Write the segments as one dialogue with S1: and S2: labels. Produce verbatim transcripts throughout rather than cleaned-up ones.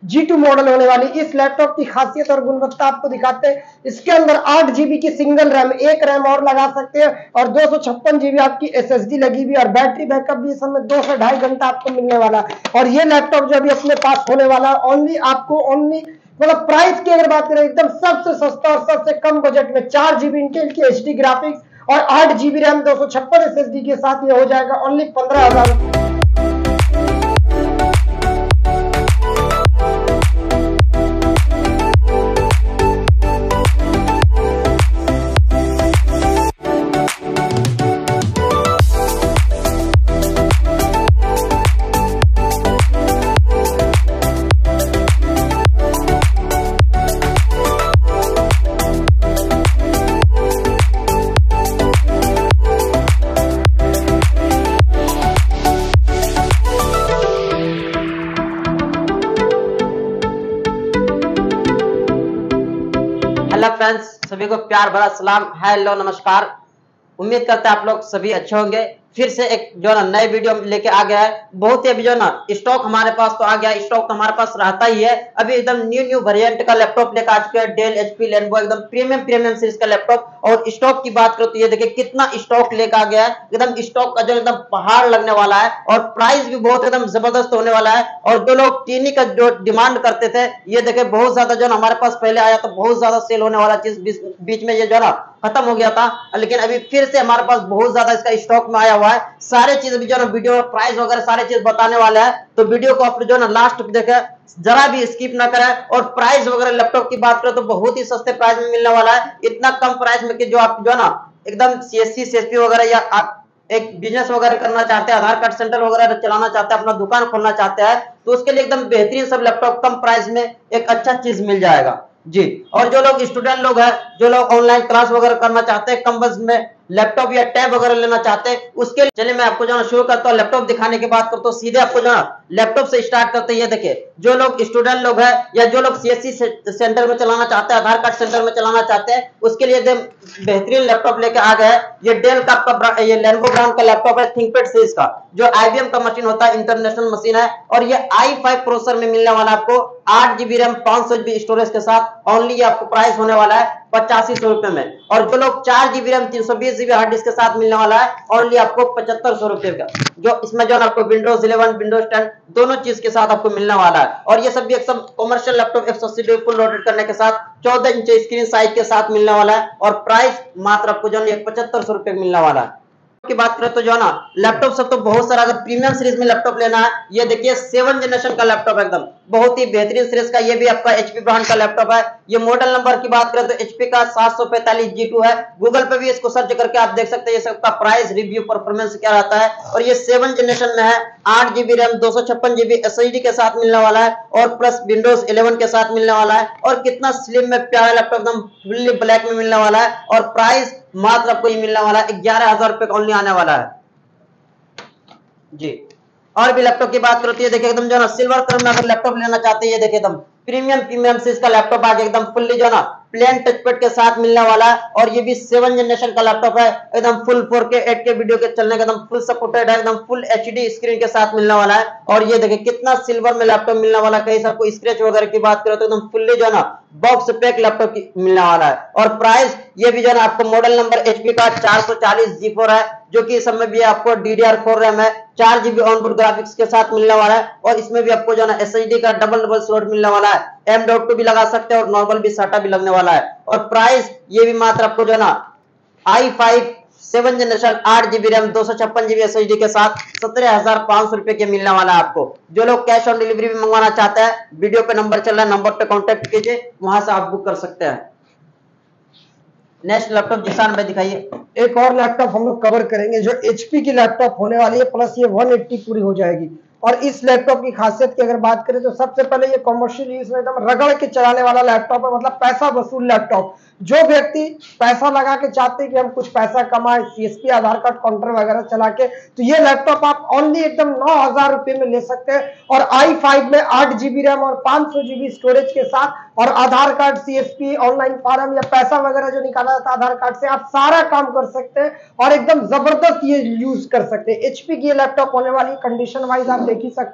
S1: Ji to model होने वाली इस लैपटॉप की खासियत और गुणवत्ता आपको दिखाते हैं। इसके अंदर आठ जीबी की सिंगल रैम, एक रैम और लगा सकते हैं और दो सौ छप्पन जीबी आपकी एसएसडी लगी हुई और बैटरी बैकअप भी इस समय दो से ढाई घंटा आपको मिलने वाला है। और ये लैपटॉप जो अभी अपने पास होने वाला ओनली आपको ओनली मतलब प्राइस की अगर बात करें एकदम सबसे सस्ता और सबसे कम बजट में चार जीबी इंटेल की एचडी ग्राफिक्स और आठ जीबी रैम दो सौ छप्पन एसएसडी के साथ ये हो जाएगा ओनली पंद्रह हजार।
S2: हेलो फ्रेंड्स, सभी को प्यार भरा सलाम। हेलो नमस्कार। उम्मीद करते हैं आप लोग सभी अच्छे होंगे। फिर से एक जो ना नए वीडियो लेके आ गया है। बहुत ही अभी जो ना स्टॉक हमारे पास तो आ गया, स्टॉक तो हमारे पास रहता ही है। अभी एकदम न्यू न्यू वेरिएंट का लैपटॉप लेकर आ चुके हैं, डेल, एचपी, लेनोवो, एकदम प्रीमियम प्रीमियम सीरीज का लैपटॉप। और स्टॉक की बात करो तो ये देखिए कितना स्टॉक लेकर आ गया है। एकदम स्टॉक का जो एकदम पहाड़ लगने वाला है और प्राइस भी बहुत एकदम जबरदस्त होने वाला है। और जो लोग टीनी का जो डिमांड करते थे, ये देखे बहुत ज्यादा जो ना हमारे पास पहले आया तो बहुत ज्यादा सेल होने वाला चीज बीच में ये जो ना खत्म हो गया था, लेकिन अभी फिर से हमारे पास बहुत ज्यादा इसका स्टॉक में आया हुआ है। सारे चीज अभी जो ना वीडियो में प्राइस वगैरह सारे चीज बताने वाले हैं, तो वीडियो को आप जो ना लास्ट देखे, जरा भी स्किप ना करें। और प्राइस वगैरह लैपटॉप की बात करें तो बहुत ही सस्ते प्राइस में मिलने वाला है। इतना कम प्राइस में कि जो आप जो ना एकदम सीएससी सीएसपी वगैरह या आप एक बिजनेस वगैरह करना चाहते हैं, आधार कार्ड सेंटर वगैरह चलाना चाहते हैं, अपना दुकान खोलना चाहते हैं, तो उसके लिए एकदम बेहतरीन सब लैपटॉप कम प्राइस में एक अच्छा चीज मिल जाएगा जी। और जो लोग स्टूडेंट लोग हैं, जो लोग ऑनलाइन क्लास वगैरह करना चाहते हैं, कम बजट में लैपटॉप या टैब वगैरह लेना चाहते हैं, उसके लिए चलिए मैं आपको जो ना शुरू करता हूँ लैपटॉप दिखाने की बात करता हूँ। सीधे आपको जो ना लैपटॉप से स्टार्ट करते हैं। ये देखिए जो लोग स्टूडेंट लोग हैं या जो लोग सीएससी सेंटर में चलाना चाहते हैं, आधार कार्ड सेंटर में चलाना चाहते हैं, उसके लिए एकदम बेहतरीन लैपटॉप लेके आ गए। ये डेल का आपका ये लेनोवो ब्रांड का लैपटॉप है, थिंकपैड सीरीज का, जो आईबीएम का मशीन होता है, इंटरनेशनल मशीन है। और ये आई फाइव प्रोसेसर में मिलने वाला आपको आठ जीबी रैम पांच सौ जीबी स्टोरेज के साथ ओनली आपको प्राइस होने वाला है पचासी सौ रुपए में। और जो लोग चार जीबी रैम तीन सौ बीस जीबी हार्ड डिस्क के साथ मिलने वाला है ओनली आपको पचहत्तर सौ रुपए का, जो इसमें जो आपको विंडोज इलेवन विंडोज टेन दोनों चीज के साथ आपको मिलने वाला है। और ये सब भी एक सब कमर्शियल लैपटॉप एक सौ अस्सी डिग्री फुल रोटेट करने के साथ चौदह इंच स्क्रीन साइज के साथ मिलने वाला है। और प्राइस मात्र आपको जो है पचहत्तर सौ रुपए मिलने वाला है। की बात करें तो जो ना लैपटॉप सब तो बहुत सारा, अगर प्रीमियम सीरीज में लैपटॉप लेना है, ये देखिए सेवन जनरेशन का लैपटॉप एकदम बहुत ही बेहतरीन सीरीज का, ये भी आपका एचपी ब्रांड का लैपटॉप है। ये मॉडल नंबर की बात करें तो एचपी का सात सौ पैंतालीस जी टू है। गूगल पे भी इसको सर्च करके आप देख सकते हैं ये सबका प्राइस रिव्यू परफॉर्मेंस क्या रहता है। और ये सेवन जनरेशन में है, आठ जीबी रैम दो सौ छप्पन जीबी एसएसडी के साथ मिलने वाला है और प्लस विंडोज इलेवन के साथ मिलने वाला है। और कितना स्लिम में प्यारा लैपटॉप एकदम फुल्ली ब्लैक में मिलने वाला है। और प्राइस मात्र आपको ये मिलने वाला है ग्यारह हजार रुपए का ओनली आने वाला है जी। और भी लैपटॉप की बात करते हैं, देखिए एकदम जो ना सिल्वर कलर में अगर लैपटॉप लेना चाहते हैं, ये देखिए एकदम प्रीमियम प्रीमियम सीरीज का लैपटॉप आ गया, एकदम फुल्ली जो ना प्लेन टचपैड के साथ मिलने वाला है। और ये भी सेवन जनरेशन का लैपटॉप है, एकदम full four K eight K video के चलने का एकदम फुल सपोर्टेड है, एकदम फुल एचडी स्क्रीन के साथ मिलने वाला है। और ये देखिए कितना सिल्वर में लैपटॉप मिलने वाला है। कहीं से आपको स्क्रैच वगैरह की बात करें तो एकदम फुल्ली जो ना बॉक्स पैक लैपटॉप मिलने वाला है। और प्राइस ये भी जो ना आपको मॉडल नंबर एचपी का चार सौ चालीस जी फोर है, जो कि इस समय भी आपको D D R four RAM है, चार जीबी ऑनबोर्ड ग्राफिक्स के साथ मिलने वाला है। और इसमें भी आपको जो ना एसएसडी का डबल डबल स्लॉट मिलने वाला है, एम डॉट टू भी लगा सकते हैं और नॉर्मल भी साटा भी लगने वाला है। और प्राइस ये भी मात्र आपको जो ना आई फाइव सेवन जनरेशन आठ जीबी रैम दो सौ छप्पन जीबी एसएसडी के साथ सत्रह हजार पांच सौ रुपए के मिलने वाला है आपको। जो लोग कैश ऑन डिलीवरी भी मंगवाना चाहते हैं, वीडियो पे नंबर चल रहा है, नंबर पे कांटेक्ट कीजिए, वहां से आप बुक कर सकते हैं। नेक्स्ट लैपटॉप जिसान भाई दिखाइए।
S1: एक और लैपटॉप हम लोग कवर करेंगे जो एचपी की लैपटॉप होने वाली है, प्लस ये एक सौ अस्सी पूरी हो जाएगी। और इस लैपटॉप की खासियत की अगर बात करें तो सबसे पहले ये कमर्शियल यूज में एकदम रगड़ के चलाने वाला लैपटॉप है, मतलब पैसा वसूल लैपटॉप। जो व्यक्ति पैसा लगा के चाहते हैं कि हम कुछ पैसा कमाए, सीएसपी आधार कार्ड काउंटर वगैरह चला के, तो ये लैपटॉप आप ओनली एकदम नौ हजार रुपए में ले सकते हैं। और आई फाइव में आठ जीबी रैम और पांच सौ जीबी स्टोरेज के साथ, और Aadhaar card, CSP, online form या पैसा वगैरह जो निकाला जाता है आधार कार्ड से, आप सारा काम कर सकते हैं और एकदम जबरदस्त ये यूज कर सकते हैं। एचपी की ये लैपटॉप होने वाली कंडीशन वाइज आप देख ही सकते हैं,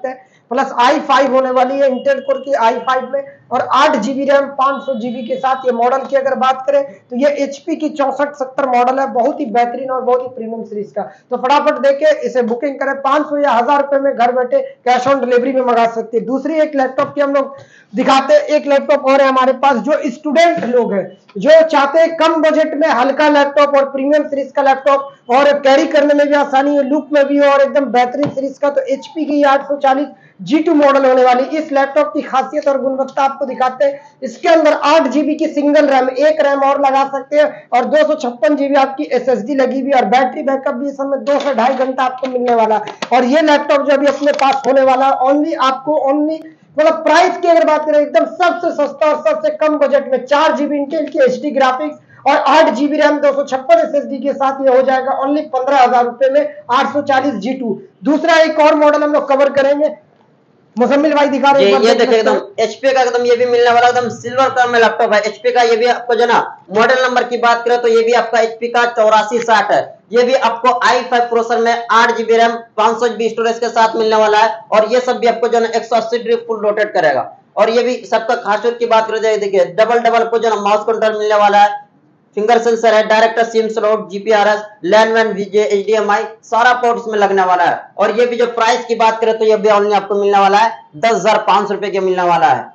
S1: प्लस आई फाइव होने वाली है इंटेल कोर की आई फाइव में, और आठ जीबी रैम पाँच सौ जीबी के साथ। ये मॉडल की अगर बात करें तो ये एचपी की चौसठ सत्तर मॉडल है, बहुत ही बेहतरीन और बहुत ही प्रीमियम सीरीज का। तो फटाफट देके इसे बुकिंग करें, पाँच सौ या हजार रुपए में घर बैठे कैश ऑन डिलीवरी में मंगा सकते हैं। दूसरी एक लैपटॉप की हम लोग दिखाते हैं, एक लैपटॉप और है हमारे पास जो स्टूडेंट लोग हैं जो चाहते हैं कम बजट में हल्का लैपटॉप और प्रीमियम सीरीज का लैपटॉप और कैरी करने में भी आसानी है, लुक में भी हो और एकदम बेहतरीन सीरीज का। तो एचपी की आठ सौ चालीस जी टू मॉडल होने वाली इस लैपटॉप की खासियत और गुणवत्ता आपको दिखाते हैं। इसके अंदर आठ जीबी की सिंगल रैम, एक रैम और लगा सकते हैं, और दो सौ छप्पन जीबी आपकी एसएसडी लगी हुई, और बैटरी बैकअप भी इस समय दो से ढाई घंटा आपको मिलने वाला। और ये लैपटॉप जो अभी अपने पास होने वाला ओनली आपको ओनली मतलब प्राइस की अगर बात करें एकदम सबसे सस्ता और सबसे कम बजट में चार जीबी इंटेल की एचडी ग्राफिक्स और आठ जीबी रैम दो सौ छप्पन एसएसडी के साथ ये हो जाएगा ओनली पंद्रह हजार रुपए में आठ सौ चालीस जी टू। दूसरा एक और मॉडल हम लोग कवर करेंगे, मुजम्मिल भाई दिखा रहे
S2: हैं। ये देखिए एकदम एचपी का एकदम ये भी मिलने वाला एकदम सिल्वर कलर में लैपटॉप है एचपी का। ये भी आपको जो ना मॉडल नंबर की बात करें तो ये भी आपका एचपी का चौरासी साठ है। ये भी आपको आई फाइव प्रोसेसर में आठ जीबी रैम पाँच सौ जीबी स्टोरेज के साथ मिलने वाला है, और ये सब भी आपको जो ना एक सौ अस्सी डिग्री फुल रोटेट करेगा। और ये भी सबका खासियत की बात करें तो देखिए डबल डबल को जो ना माउस कंट्रोल मिलने वाला है, फिंगर सेंसर है, director sim slot, GPRS, LAN वैन, वीजे, एचडीएमआई सारा पोर्ट इसमें लगने वाला है। और ये भी जो प्राइस की बात करें तो ये भी ऑनली आपको मिलने वाला है दस हजार पांच सौ रुपए के मिलने वाला है।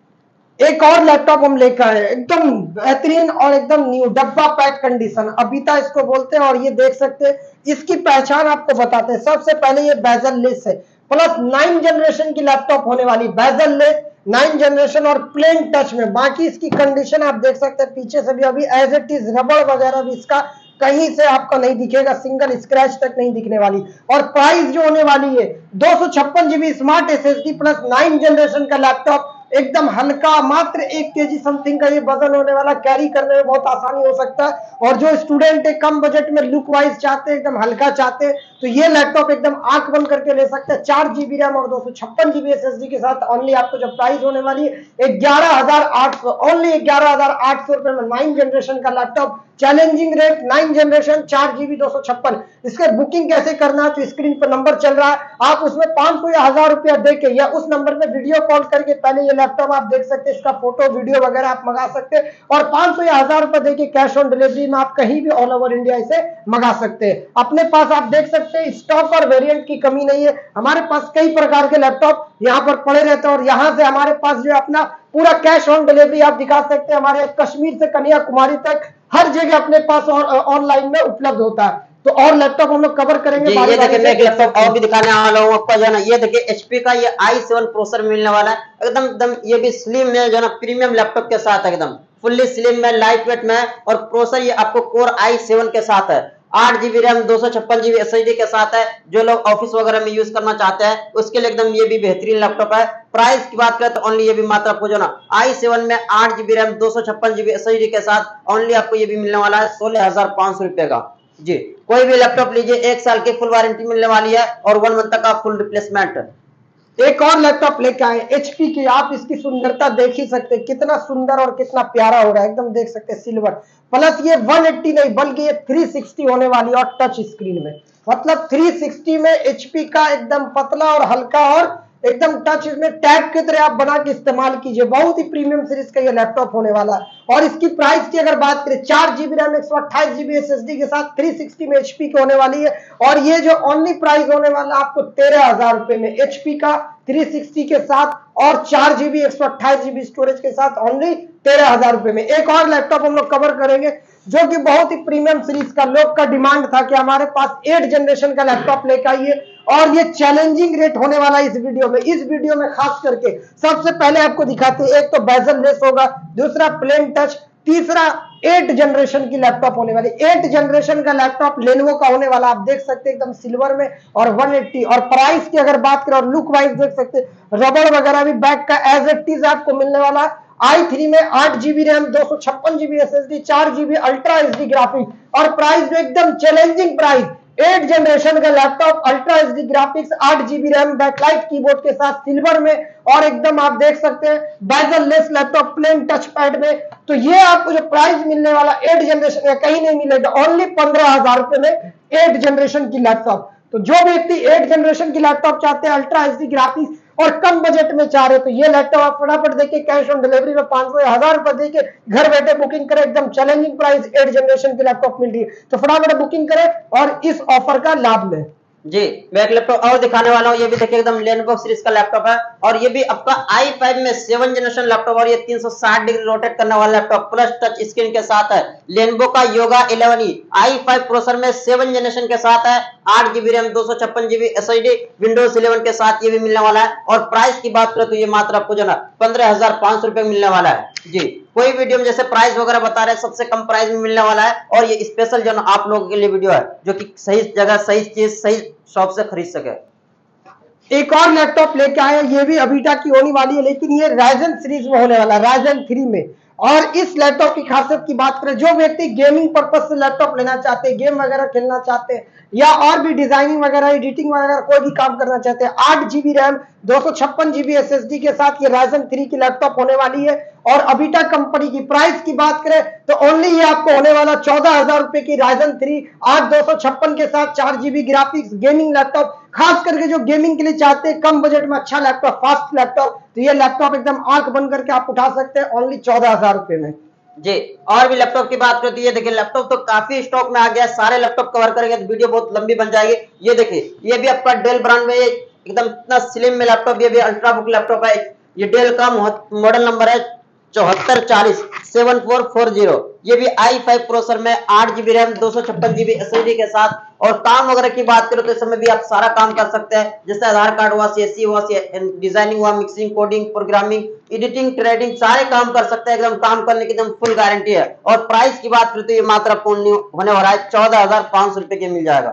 S1: एक और लैपटॉप हम लेकर आए एकदम बेहतरीन और एकदम न्यू डब्बा पैक कंडीशन अबीता इसको बोलते हैं, और ये देख सकते हैं इसकी पहचान आपको बताते हैं। सबसे पहले ये बेजल लेस है, प्लस नाइन जनरेशन की लैपटॉप होने वाली, बेजल लेस नाइन जनरेशन और प्लेन टच में। बाकी इसकी कंडीशन आप देख सकते हैं पीछे से भी अभी एज इट इज, रबड़ वगैरह भी इसका कहीं से आपको नहीं दिखेगा, सिंगल स्क्रैच तक नहीं दिखने वाली। और प्राइस जो होने वाली है दो सौ छप्पन GB smart SSD plus nine generation का लैपटॉप, एकदम हल्का, मात्र एक केजी समथिंग का ये वजन होने वाला, कैरी करने में बहुत आसानी हो सकता है। और जो स्टूडेंट है कम बजट में लुक वाइज चाहते हैं, एकदम हल्का चाहते हैं, तो ये लैपटॉप एकदम आंख बंद करके ले सकते हैं। चार जीबी रैम और दो सौ छप्पन जीबी एसएसडी के साथ ओनली आपको जब प्राइस होने वाली है ग्यारह हजार आठ सौ ओनली ग्यारह हजार आठ सौ रुपए में नाइन जनरेशन का laptop, challenging rate, nine generation, चार जीबी दो सौ छप्पन। इसके बुकिंग कैसे करना है तो स्क्रीन पर नंबर चल रहा है, आप उसमें पांच सौ या हजार रुपया देके या उस नंबर में वीडियो कॉल करके पहले ये लैपटॉप आप देख सकते हैं, इसका फोटो वीडियो वगैरह आप मंगा सकते हैं, और पांच सौ या हजार रुपए देके कैश ऑन डिलीवरी में आप कहीं भी ऑल ओवर इंडिया इसे मंगा सकते हैं। अपने पास आप देख सकते हैं स्टॉक और वेरिएंट की कमी नहीं है, हमारे पास कई प्रकार के लैपटॉप यहाँ पर पड़े रहते हैं, और यहाँ से हमारे पास जो अपना पूरा कैश ऑन डिलीवरी आप दिखा सकते हैं। हमारे कश्मीर से कन्याकुमारी तक हर जगह अपने पास ऑनलाइन में उपलब्ध होता है। तो और लैपटॉप हम लोग कवर करेंगे।
S2: ये देखिए मैं एक लैपटॉप और भी दिखाने वाला हूँ आपको जो ना, ये देखिए एचपी का ये आई सेवन प्रोसेसर मिलने वाला है, एकदम एकदम ये भी स्लिम में जो ना प्रीमियम लैपटॉप के साथ एकदम फुल्ली स्लिम में, लाइट वेट में, और प्रोसेसर ये आपको कोर आई सेवन के साथ है, आठ जीबी रैम दो सौ छप्पन जीबी एसएसडी के साथ है। जो लोग ऑफिस वगैरह में यूज करना चाहते हैं उसके लिए एकदम ये भी बेहतरीन लैपटॉप है। प्राइस की बात करें तो ओनली ये भी मात्र आपको जो ना आई सेवन में आठ जीबी रैम दो सौ छप्पन जीबी एसएसडी के साथ ओनली आपको ये भी मिलने वाला है सोलह हजार पांच सौ रुपए का। जी कोई भी लैपटॉप लीजिए, एक साल की फुल वारंटी मिलने वाली है और वन मंथ तक का फुल रिप्लेसमेंट।
S1: एक और लैपटॉप लेके आए एचपी की, आप इसकी सुंदरता देख ही सकते हैं, कितना सुंदर और कितना प्यारा हो रहा है, एकदम देख सकते हैं सिल्वर, प्लस ये एक सौ अस्सी नहीं बल्कि ये तीन सौ साठ होने वाली और टच स्क्रीन में, मतलब तीन सौ साठ में एचपी का एकदम पतला और हल्का और एकदम टच, इसमें टैग की तरह आप बना के इस्तेमाल कीजिए। बहुत ही प्रीमियम सीरीज का ये लैपटॉप होने वाला है। और इसकी प्राइस की अगर बात करें चार जीबी रैम एक सौ अट्ठाईस जीबी एसएसडी के साथ तीन सौ साठ में एचपी की होने वाली है, और ये जो ओनली प्राइस होने वाला आपको तेरह हजार रुपए में एचपी का तीन सौ साठ के साथ और चार जीबी एक सौ अट्ठाईस जीबी स्टोरेज के साथ ओनली तेरह हजार रुपए में। एक और लैपटॉप हम लोग कवर करेंगे जो कि बहुत ही प्रीमियम सीरीज का, लोग का डिमांड था कि हमारे पास एट जनरेशन का लैपटॉप लेकर आइए, और ये चैलेंजिंग रेट होने वाला है इस वीडियो में। इस वीडियो में खास करके सबसे पहले आपको दिखाते हैं, एक तो बेजल लेस होगा, दूसरा प्लेन टच, तीसरा एट जनरेशन की लैपटॉप होने वाली। एट जनरेशन का लैपटॉप लेनोवो का होने वाला, आप देख सकते हैं एकदम सिल्वर में और एक सौ अस्सी। और प्राइस की अगर बात करें और लुक वाइज देख सकते हैं, रबड़ वगैरह भी बैक का एज इट इज आपको मिलने वाला। आई थ्री में आठ जीबी रैम दो सौ छप्पन जीबी एसएसडी, चार जीबी अल्ट्रा एचडी ग्राफिक्स, और प्राइस में एकदम चैलेंजिंग प्राइस, एट जनरेशन का लैपटॉप, अल्ट्रा एचडी ग्राफिक्स, आठ जीबी रैम, बैकलाइट कीबोर्ड के साथ सिल्वर में, और एकदम आप देख सकते हैं bezel less laptop plain touch pad में। तो ये आपको जो प्राइस मिलने वाला एट जनरेशन का कहीं नहीं मिलेगा, ओनली पंद्रह हजार रुपए में एट जनरेशन की लैपटॉप। तो जो व्यक्ति एट जनरेशन की लैपटॉप चाहते हैं, अल्ट्रा एचडी ग्राफिक्स और कम बजट में चाह रहे तो ये लैपटॉप आप फटाफट देखिए कैश ऑन डिलीवरी में पांच सौ या हजार रुपए देके घर बैठे बुकिंग करें। एकदम चैलेंजिंग प्राइस, एट जनरेशन की लैपटॉप मिल रही है, तो फटाफट बुकिंग करें और इस ऑफर का लाभ लें।
S2: जी, मैं एक लैपटॉप और दिखाने वाला हूँ। ये भी देखिए एकदम लेनोवो सीरीज का लैपटॉप है और ये भी आपका आई फाइव में सेवन जनरेशन लैपटॉप और ये तीन सौ साठ डिग्री रोटेट करने वाला लैपटॉप प्लस टच स्क्रीन के साथ है। लेनोवो का Yoga eleven E I five processor में सेवन जनरेशन के साथ है। आठ जीबी रैम, दो सौ छप्पन GB S S D Windows eleven के साथ ये भी मिलने वाला है। और प्राइस की बात करें तो ये मात्र आपको जो ना पंद्रह हजार पांच सौ रुपए मिलने वाला है। जी, कोई वीडियो में जैसे प्राइस वगैरह बता रहे हैं सबसे कम प्राइस में मिलने वाला है और ये स्पेशल जो ना आप लोगों के लिए वीडियो है जो कि सही जगह, सही चीज, सही शॉप से खरीद सके।
S1: एक और लैपटॉप लेके आए, ये भी अवीटा की होने वाली है, लेकिन ये राइजन सीरीज में होने वाला है, राइजन थ्री में। और इस लैपटॉप की खासियत की बात करें, जो व्यक्ति गेमिंग पर्पज से लैपटॉप लेना चाहते हैं, गेम वगैरह खेलना चाहते हैं या और भी डिजाइनिंग वगैरह, एडिटिंग वगैरह कोई भी काम करना चाहते हैं, आठ जीबी रैम, दो सौ छप्पन जीबी एस एस डी के साथ ये राइजन थ्री की लैपटॉप होने वाली है। और अवीटा कंपनी की प्राइस की बात करें तो ओनली ये आपको होने वाला चौदह हजार रुपए की राइजन थ्री आठ दो सौ छप्पन के साथ चार जीबी ग्राफिक्स गेमिंग लैपटॉप। खास करके जो गेमिंग के लिए चाहते हैं कम बजट में अच्छा लैपटॉप, फास्ट लैपटॉप, तो ये लैपटॉप एकदम आंख बंद करके आप उठा सकते हैं ओनली चौदह हजार रुपए में।
S2: जी, और भी लैपटॉप की बात करती है, देखिए लैपटॉप तो काफी स्टॉक में आ गया, सारे लैपटॉप कवर करेंगे तो वीडियो बहुत लंबी बन जाएगी। ये देखिए, ये भी आपका डेल ब्रांड में एकदम इतना स्लिम में लैपटॉप, ये भी अल्ट्रा बुक लैपटॉप है। ये डेल का मॉडल नंबर है चौहत्तर चालीस सेवन फोर फोर जीरो। ये भी आई फाइव प्रोसेसर में आठ जीबी रैम, दो सौ छप्पन जीबी एस एस डी के साथ। और काम वगैरह की बात करें तो इस समय भी आप सारा काम कर सकते हैं, जैसे आधार कार्ड हुआ, सी एस सी हुआ, डिजाइनिंग हुआ, mixing, coding, programming, editing, trading, सारे काम कर सकते हैं। एकदम काम करने की एकदम फुल गारंटी है। और प्राइस की बात करें तो ये मात्र आपको होने वाला है चौदह हजार पांच सौ रुपए के मिल जाएगा।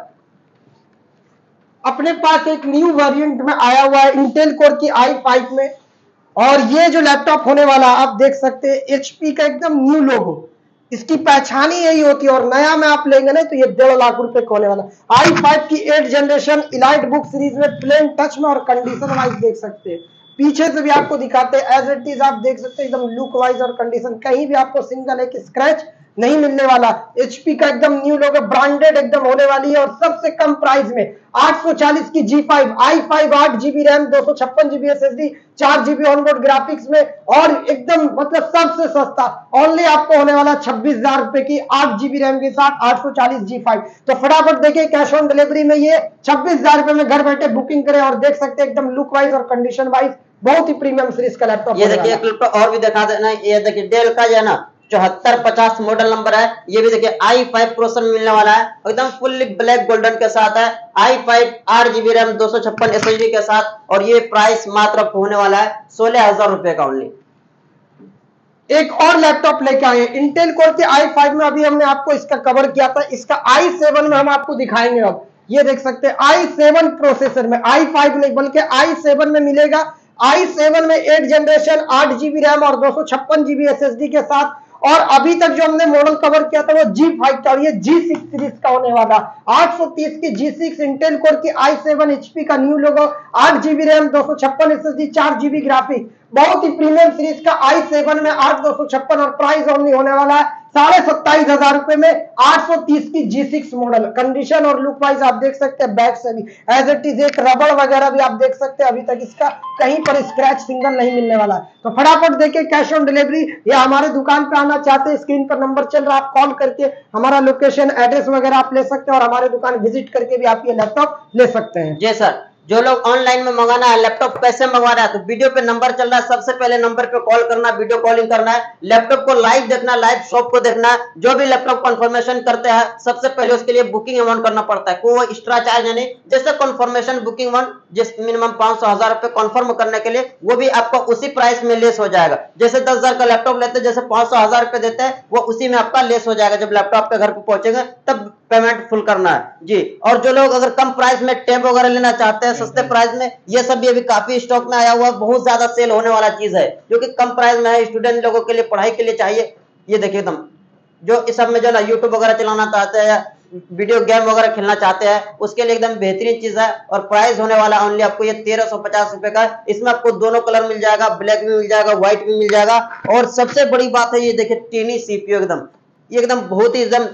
S1: अपने पास एक न्यू वेरिएंट में आया हुआ है इंटेल कोर की आई फाइव में, और ये जो लैपटॉप होने वाला आप देख सकते हैं एचपी का एकदम न्यू लोगो, इसकी पहचान ही यही होती है। और नया में आप लेंगे ना तो ये डेढ़ लाख रुपए का होने वाला। आई फाइव की eight generation EliteBook series में प्लेन टच में और कंडीशन वाइज देख सकते हैं। पीछे से भी आपको दिखाते हैं एज इट इज, आप देख सकते हैं एकदम लुक वाइज और कंडीशन, कहीं भी आपको सिंगल एक स्क्रैच नहीं मिलने वाला। एचपी का एकदम न्यू लोगो, ब्रांडेड एकदम होने वाली है और सबसे कम प्राइस में आठ सौ चालीस की जी फाइव आई फाइव, आठ जीबी रैम, दो सौ छप्पन जीबी एस एस डी, चार जीबी ऑनबोर्ड ग्राफिक्स में, और एकदम मतलब सबसे सस्ता ओनली आपको होने वाला छब्बीस हजार रुपए की आठ जीबी रैम के साथ आठ सौ चालीस जी फाइव। तो फटाफट देखिए कैश ऑन डिलीवरी में ये छब्बीस हजार रुपए में घर बैठे बुकिंग करें और देख सकते हैं एकदम लुक वाइज और कंडीशन वाइज बहुत ही प्रीमियम सीरीज का लैपटॉप।
S2: ये देखिए एक लैपटॉप और भी दिखा देना, ये देखिए डेल का जो है ना चौहत्तर पचास मॉडल नंबर है। ये भी देखिए आई फाइव प्रोसेसर मिलने वाला है, एकदम फुल्ली ब्लैक गोल्डन के साथ है। आई फाइव आठ जीबी रैम, दो सौ छप्पन एस एस डी के साथ। और ये प्राइस मात्र होने वाला है सोलह हजार रुपए का ओनली।
S1: एक और लैपटॉप लेके आए इंटेल कोर के आई फाइव में, अभी हमने आपको इसका कवर किया था, इसका आई सेवन में हम आपको दिखाएंगे। अब ये देख सकते हैं आई सेवन प्रोसेसर में, आई फाइव नहीं बल्कि आई सेवन में मिलेगा। आई सेवन में एट जनरेशन, आठ जीबी रैम और दो सौ छप्पन जीबी एस एस डी के साथ। और अभी तक जो हमने मॉडल कवर किया था वो जी फाइव था और ये जी सिक्स सीरीज का होने वाला। आठ सौ तीस की जी सिक्स इंटेल कोर की आई सेवन, एचपी का न्यू लोगो, आठ जीबी रैम, दो सौ छप्पन एस एस डी, चार जीबी ग्राफिक, बहुत ही प्रीमियम सीरीज का आई सेवन में आठ दो सौ छप्पन और प्राइस ओनली होने वाला है साढ़े सत्ताईस हजार रुपए में। आठ सौ तीस की जी सिक्स मॉडल, कंडीशन और लुक वाइज आप देख सकते हैं बैक से भी एज इट इज, एक रबड़ वगैरह भी आप देख सकते हैं, अभी तक इसका कहीं पर स्क्रैच सिंगल नहीं मिलने वाला है। तो फटाफट देखिए कैश ऑन डिलीवरी या हमारे दुकान पे आना चाहते हैं, स्क्रीन पर नंबर चल रहा है, आप कॉल करके हमारा लोकेशन एड्रेस वगैरह आप ले सकते हैं और हमारे दुकान विजिट करके भी आप ये लैपटॉप ले सकते हैं।
S2: जी सर, जो लोग ऑनलाइन में मंगाना है, लैपटॉप कैसे मंगवाना है, तो वीडियो पे नंबर चल रहा है, सबसे पहले नंबर पे कॉल करना, वीडियो कॉलिंग करना है, लैपटॉप को लाइव देखना, लाइव शॉप को देखना है। जो भी लैपटॉप कंफर्मेशन करते हैं सबसे पहले उसके लिए बुकिंग अमाउंट करना पड़ता है, कोई एक्स्ट्रा चार्ज नहीं। जैसे कंफर्मेशन बुकिंग अमाउंट जिस मिनिमम पांच सौ हजार रुपए कंफर्म करने के लिए, वो भी आपको उसी प्राइस में लेस हो जाएगा। जैसे दस हजार का लैपटॉप लेते हैं, जैसे पांच सौ हजार रुपए देते हैं, वो उसी में आपका लेस हो जाएगा। जब लैपटॉप के घर पे पहुंचेगा तब पेमेंट फुल करना है जी। और जो लोग अगर कम प्राइस में टैब वगैरह लेना चाहते हैं सस्ते प्राइस में, ये सब भी अभी काफी स्टॉक में आया हुआ, बहुत ज्यादा सेल होने वाला चीज है जो कि कम प्राइस में है, स्टूडेंट लोगों के लिए, पढ़ाई के लिए चाहिए। ये देखिए एकदम जो इस सब में जो ना यूट्यूब वगैरह चलाना चाहते हैं, वीडियो गेम वगैरह खेलना चाहते हैं, उसके लिए एकदम बेहतरीन चीज है। और प्राइस होने वाला ओनली आपको ये तेरह सौ पचास रुपए का। इसमें आपको दोनों कलर मिल जाएगा, ब्लैक भी मिल जाएगा, व्हाइट भी मिल जाएगा। और सबसे बड़ी बात है ये देखिए टीनी सीपीयू, एकदम ये एकदम बहुत ही एकदम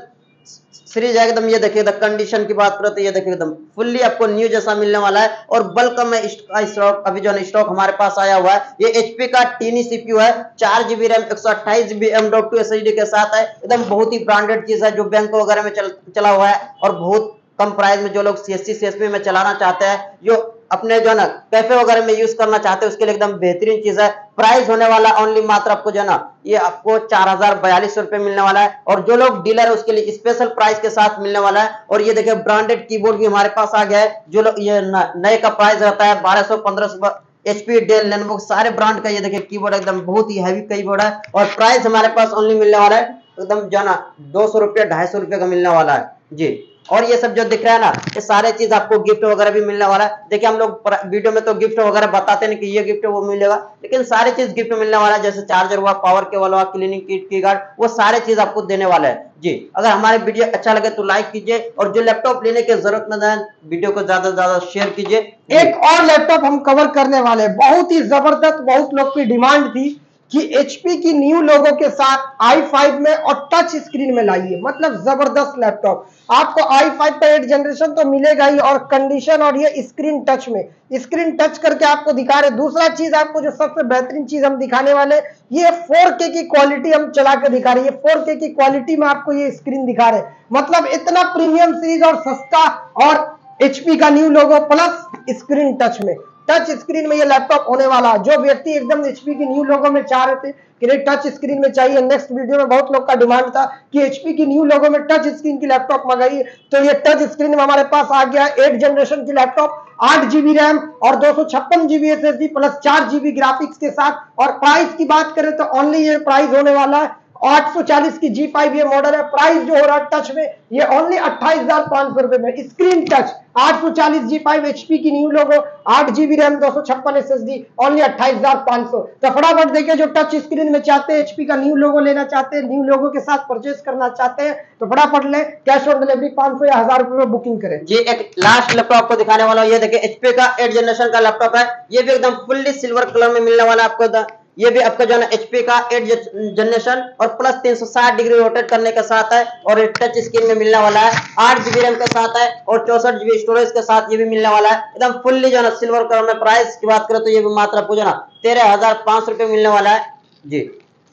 S2: सीरीज है एकदम। ये देखिए कंडीशन की बात करें तो ये देखिए एकदम फुल्ली आपको न्यू जैसा मिलने वाला है। और बल्क में स्टॉक अभी जो है स्टॉक हमारे पास आया हुआ है। ये एचपी का टीनी सीपीयू है, चार जीबी रैम, एक सौ अट्ठाईस GB M dot two SSD के साथ है। एकदम बहुत ही ब्रांडेड चीज है जो बैंक वगैरह में चल, चला हुआ है। और बहुत कम प्राइस में जो लोग सीएससी सीएसपी में चलाना चाहते हैं, जो अपने जो है ना कैफे वगैरह में यूज करना चाहते हैं, उसके लिए एकदम बेहतरीन चीज है। प्राइस होने वाला ओनली मात्र आपको जो है ना ये आपको चार हजार बयालीस रुपए मिलने वाला है। और जो लोग डीलर है उसके लिए स्पेशल प्राइस के साथ मिलने वाला है। और ये देखिए ब्रांडेड कीबोर्ड भी हमारे पास आ गया है। जो लोग ये नए का प्राइस रहता है बारह सौ पंद्रह सौ, एचपी, डेल, लेनोवो सारे ब्रांड का ये देखिए कीबोर्ड एकदम बहुत ही हैवी कीबोर्ड है। और प्राइस हमारे पास ओनली मिलने वाला है एकदम जो है ना दो सौ रुपया ढाई सौ रुपये का मिलने वाला है जी। और ये सब जो दिख रहा है ना ये सारे चीज आपको गिफ्ट वगैरह भी मिलने वाला है। देखिए हम लोग वीडियो में तो गिफ्ट वगैरह बताते नहीं कि ये गिफ्ट वो मिलेगा, लेकिन सारे चीज गिफ्ट मिलने वाला है। जैसे चार्जर हुआ, पावर केबल हुआ, क्लीनिंग किट, की गार्ड, वो सारे चीज आपको देने वाला है जी। अगर हमारे वीडियो अच्छा लगे तो लाइक कीजिए। और जो लैपटॉप लेने की जरूरत न है वीडियो को ज्यादा से ज्यादा शेयर कीजिए।
S1: एक और लैपटॉप हम कवर करने वाले, बहुत ही जबरदस्त, बहुत लोग की डिमांड थी कि एचपी की न्यू लोगो के साथ आई फाइव में और टच स्क्रीन में लाइए, मतलब जबरदस्त लैपटॉप। आपको आई फाइव का एट जनरेशन तो मिलेगा ही, और कंडीशन और ये स्क्रीन टच में, स्क्रीन टच करके आपको दिखा रहे। दूसरा चीज आपको जो सबसे बेहतरीन चीज हम दिखाने वाले, ये फोर के की क्वालिटी हम चला के दिखा रहे हैं। ये फोर के की क्वालिटी में आपको ये स्क्रीन दिखा रहे, मतलब इतना प्रीमियम सीरीज और सस्ता, और एचपी का new logo plus screen touch में, टच स्क्रीन में ये लैपटॉप होने वाला। जो व्यक्ति एकदम एचपी की न्यू लोगो में चाह रहे थे कि नहीं टच स्क्रीन में चाहिए, नेक्स्ट वीडियो में बहुत लोग का डिमांड था कि एचपी की न्यू लोगो में टच स्क्रीन की लैपटॉप मंगाइए, तो ये टच स्क्रीन में हमारे पास आ गया एट जनरेशन की लैपटॉप, आठ जीबी रैम और दो सौ छप्पन GB S S D plus चार जीबी ग्राफिक्स के साथ। और प्राइस की बात करें तो ओनली ये प्राइस होने वाला है आठ सौ चालीस की जी फाइव ये मॉडल है। प्राइस जो हो रहा है टच में ये ओनली अट्ठाईस हजार पांच सौ रुपए में, स्क्रीन टच आठ सौ चालीस जी फाइव एचपी की न्यू लोगो, आठ जीबी रैम, दो सौ छप्पन एसएसडी, ओनली अट्ठाईस हजार पांच सौ। तो फटाफट देखिए जो टच स्क्रीन में चाहते हैं, एचपी का न्यू लोगो लेना चाहते हैं, न्यू लोगो के साथ परचेज करना चाहते हैं, तो फटाफट ले, कैश ऑन डिलीवरी पांच सौ या हजार रुपए में बुकिंग करें
S2: जी। एक लास्ट लैपटॉप आपको दिखाने वाला हूं, ये देखिए एचपी का एट जनरेशन का लैपटॉप है। ये भी एकदम फुल्ली सिल्वर कलर में मिलने वाला है आपको। ये भी आपका जो है एचपी का एट जनरेशन और प्लस तीन सौ साठ डिग्री रोटेट करने के साथ है। और ये टच स्क्रीन में मिलने वाला है, आठ जीबी रैम के साथ है और चौसठ जीबी स्टोरेज के साथ ये भी मिलने वाला है। एकदम फुल्ली जो है सिल्वर कलर में। प्राइस की बात करें तो ये भी मात्र आपको जो है तेरह हजार पांच सौ रुपए मिलने वाला है जी।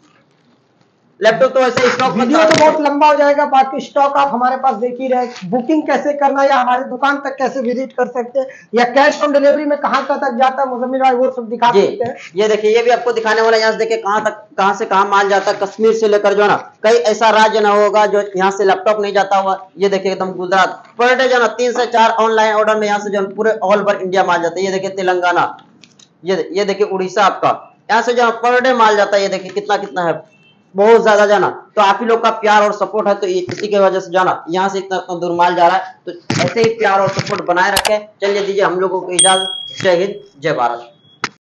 S2: लैपटॉप तो ऐसे स्टॉक
S1: वीडियो तो बहुत लंबा हो जाएगा, बाकी स्टॉक आप हमारे पास देख ही रहे। बुकिंग कैसे करना या हमारे दुकान तक कैसे विजिट कर सकते हैं या कैश ऑन डिलीवरी में कहां तक जाता है मुजम्मिल भाई, वो सब दिखा सकते हैं।
S2: ये देखिए ये भी आपको दिखाने वाला है। यहाँ से देखिए कहां तक कहां से कहां माल जाता है। कश्मीर से लेकर जो है ना कई ऐसा राज्य ना होगा जो यहाँ से लैपटॉप नहीं जाता हुआ। ये देखिए एकदम गुजरात पर डे जो ना तीन से चार ऑनलाइन ऑर्डर में यहाँ से जो पूरे ऑल ओवर इंडिया माल जाता है। ये देखिए तेलंगाना, ये ये देखिए उड़ीसा, आपका यहाँ से जो पर डे माल जाता है। ये देखिए कितना कितना है, बहुत ज्यादा जाना। तो आप ही लोग का प्यार और सपोर्ट है, तो इसी की वजह से जाना यहाँ से इतना इतना दूर माल जा रहा है। तो ऐसे ही प्यार और सपोर्ट बनाए रखें। चलिए दीजिए हम लोगों को इजाजत। जय हिंद, जय भारत।